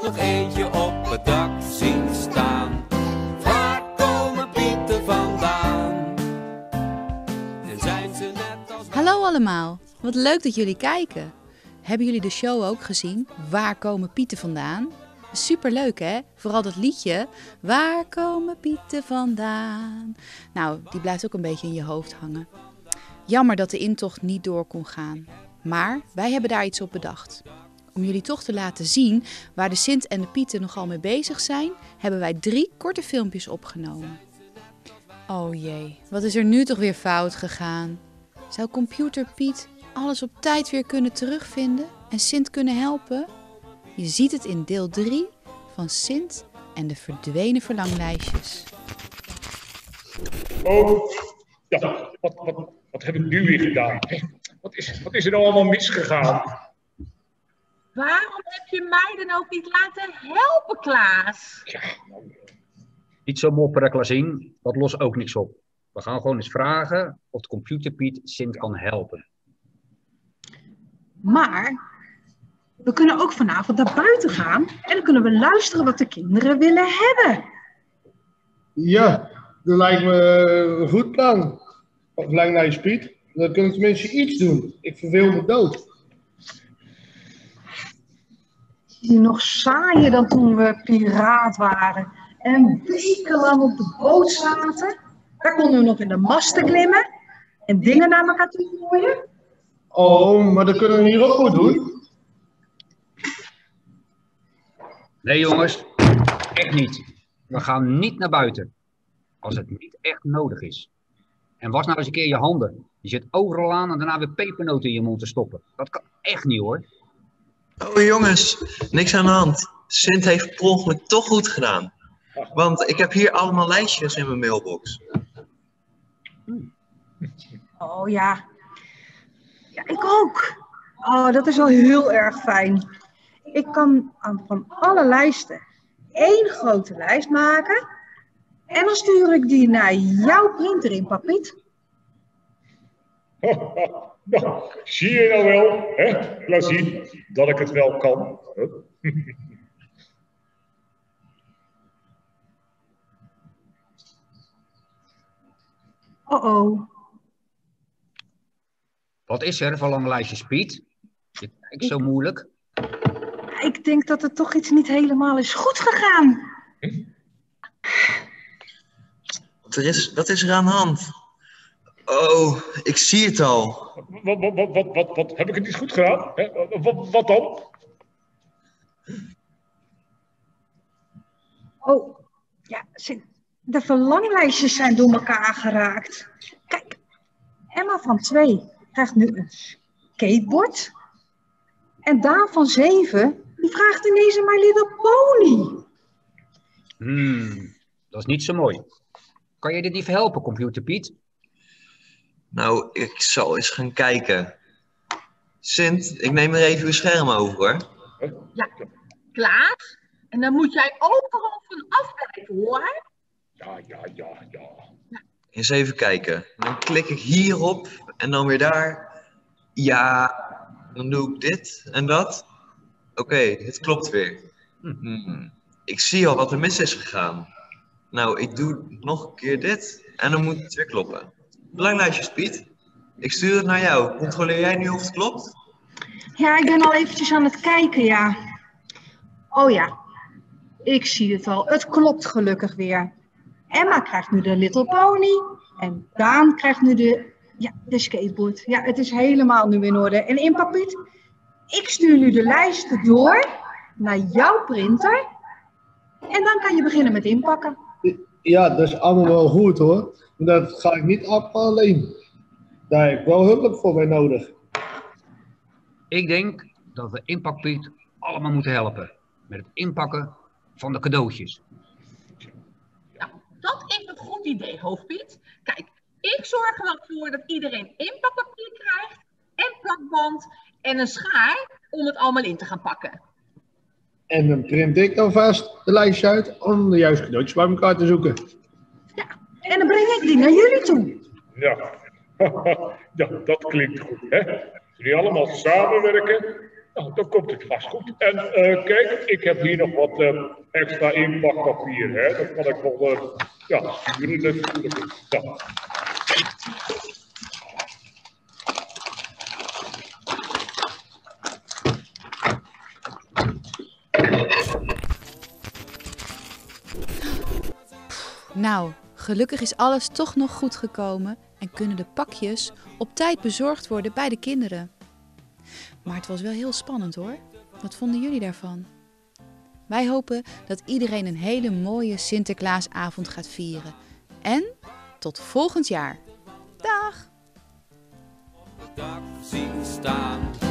nog eentje op het dak zien staan. Waar komen Pieten vandaan? En zijn ze net als... Hallo allemaal, wat leuk dat jullie kijken. Hebben jullie de show ook gezien? Waar komen Pieten vandaan? Superleuk hè? Vooral dat liedje. Waar komen Pieten vandaan? Nou, die blijft ook een beetje in je hoofd hangen. Jammer dat de intocht niet door kon gaan. Maar wij hebben daar iets op bedacht. Om jullie toch te laten zien waar de Sint en de Pieten nogal mee bezig zijn, hebben wij 3 korte filmpjes opgenomen. Oh jee, wat is er nu toch weer fout gegaan? Zou Computer Piet alles op tijd weer kunnen terugvinden en Sint kunnen helpen? Je ziet het in deel 3 van Sint en de verdwenen verlanglijstjes. Oh, ja, wat heb ik nu weer gedaan? Wat is er nou allemaal misgegaan? Waarom heb je mij dan ook niet laten helpen, Klaas? Ja, nou, Niet zo mopperen, Klaasien. Dat lost ook niks op. We gaan gewoon eens vragen of de Computer Piet Sint kan helpen. Maar we kunnen ook vanavond naar buiten gaan en dan kunnen we luisteren wat de kinderen willen hebben. Ja, dat lijkt me een goed plan. Verlanglijst Piet, dan kunnen tenminste iets doen. Ik verveel me dood. Die nog saaier dan toen we piraat waren en wekenlang op de boot zaten. Daar konden we nog in de masten klimmen en dingen naar elkaar toe gooien. Oh, maar dat kunnen we hier ook goed doen. Nee jongens, echt niet. We gaan niet naar buiten. Als het niet echt nodig is. En was nou eens een keer je handen. Je zit overal aan en daarna weer pepernoten in je mond te stoppen. Dat kan echt niet hoor. Oh jongens, niks aan de hand. Sint heeft per ongeluk toch goed gedaan. Want ik heb hier allemaal lijstjes in mijn mailbox. Oh ja. Ja, ik ook. Oh, dat is wel heel erg fijn. Ik kan van alle lijsten 1 grote lijst maken. En dan stuur ik die naar jouw printer in, Papiet. nou, zie je nou wel, hè, Klaasien, dat ik het wel kan. Oh. Wat is er van lijstjes Piet? Je kijkt zo moeilijk. Ik denk dat er toch iets niet helemaal is goed gegaan. Wat is er aan de hand? Oh, ik zie het al. Wat heb ik het niet goed gedaan? Hè? Wat dan? Oh, ja, de verlanglijstjes zijn door elkaar geraakt. Kijk, Emma van 2 krijgt nu een skateboard. En Daan van 7, die vraagt ineens een My Little Pony. Dat is niet zo mooi. Kan je dit niet helpen, Computer Piet? Nou, ik zal eens gaan kijken. Sint, ik neem er even uw scherm over hoor. Ja, Klaas. En dan moet jij overal van afblijven, hoor. Ja. Eens even kijken. Dan klik ik hierop en dan weer daar. Ja, dan doe ik dit en dat. Oké, het klopt weer. Ik zie al wat er mis is gegaan. Nou, ik doe nog een keer dit en dan moet het weer kloppen. Belanglijstjes, Piet. Ik stuur het naar jou. Controleer jij nu of het klopt? Ja, ik ben al eventjes aan het kijken, ja. Oh ja, ik zie het al. Het klopt gelukkig weer. Emma krijgt nu de Little Pony en Daan krijgt nu de skateboard. Ja, het is helemaal nu in orde. En in Papiet, ik stuur nu de lijsten door naar jouw printer en dan kan je beginnen met inpakken. Ja, dat is allemaal wel goed hoor. Maar dat ga ik niet af alleen. Daar heb ik wel hulp voor mij nodig. Ik denk dat we Inpakpiet allemaal moeten helpen. Met het inpakken van de cadeautjes. Nou, dat is een goed idee, Hoofdpiet. Kijk, ik zorg er wel voor dat iedereen inpakpapier krijgt en plakband en een schaar om het allemaal in te gaan pakken. En dan print ik alvast de lijstje uit om de juiste cadeautjes bij elkaar te zoeken. Ja, en dan breng ik die naar jullie toe. Ja. Ja, dat klinkt goed, hè? Als jullie allemaal samenwerken, Nou, dan komt het vast goed. En kijk, ik heb hier nog wat extra inpakpapier. Hè? Dat kan ik wel sturen natuurlijk. Ja. Nou, gelukkig is alles toch nog goed gekomen en kunnen de pakjes op tijd bezorgd worden bij de kinderen. Maar het was wel heel spannend hoor. Wat vonden jullie daarvan? Wij hopen dat iedereen een hele mooie Sinterklaasavond gaat vieren. En tot volgend jaar. Dag! Dak zien staan.